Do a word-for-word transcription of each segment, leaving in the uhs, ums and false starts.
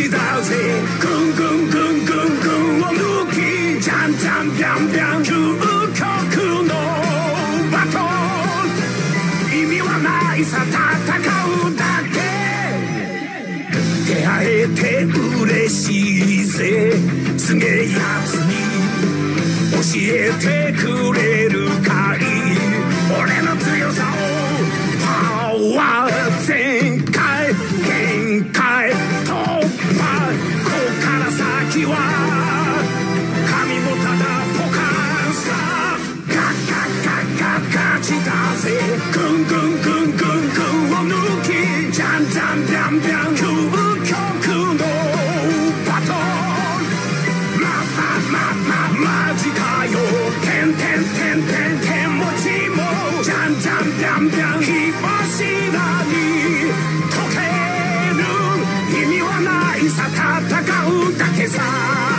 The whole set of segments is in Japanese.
ちだぜぐんぐんぐんぐんぐんを抜きじゃんじゃんびゃんびゃん究極のバトル意味はないさ戦うだけ出会えて嬉しいぜすげえやつに教えてくれるかい俺の強さをパワー全開限界突破こっから先は神もただポカンさガッガッガッガッガチだぜぐんぐんぐんぐんぐんを抜きじゃんじゃんびゃんびゃん究極のバトルままままマジかよてんてんてんてんてんもちもじゃんじゃんびゃんびゃん火柱に溶ける意味はないさ戦うだけさ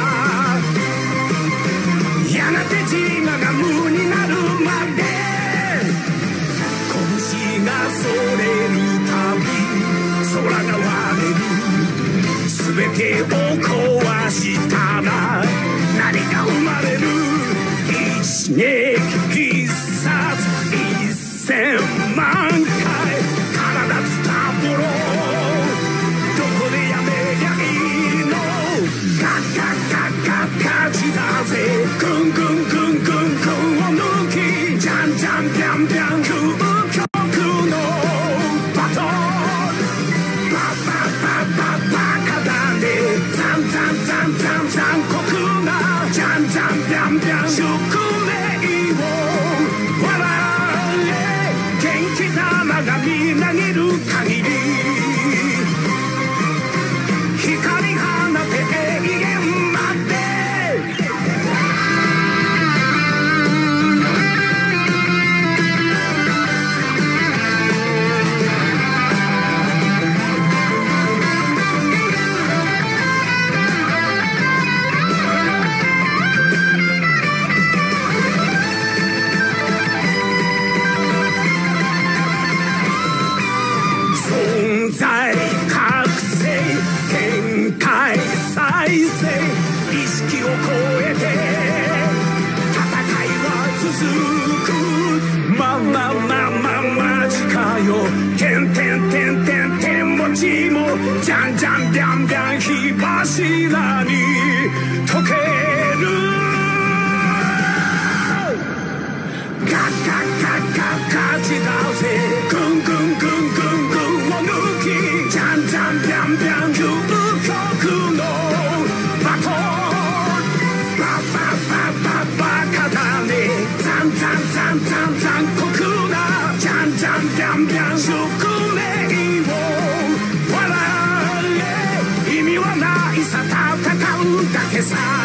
やがて自我が無になるまで拳がそれるたび空が割れる全てを壊したら何が生まれる一撃必殺一千万回体つたぼろどこでやめりゃいいのガッガッガッガッガチだぜぐんぐんぐんぐんぐんを抜きじゃんじゃんびゃんびゃん究極のバトルバババババカだねザンザンザンザン残酷なじゃんじゃんびゃんびゃん宿命を笑え元気玉がみなぎる限り光放て永遠まで存在覚醒限界再生意識を超えて戦いは続くままままマジかよてんてんてんてんてんもちもじゃんじゃんびゃんびゃん火柱に溶けるガッガッガッガッガチだぜぐんぐんぐんぐんぐんを抜きじゃんじゃんびゃんびゃん究極のバトルバババババカだねザンザンザンザン残酷なじゃんじゃんびゃんびゃん宿命を笑え意味はないさ戦うだけさ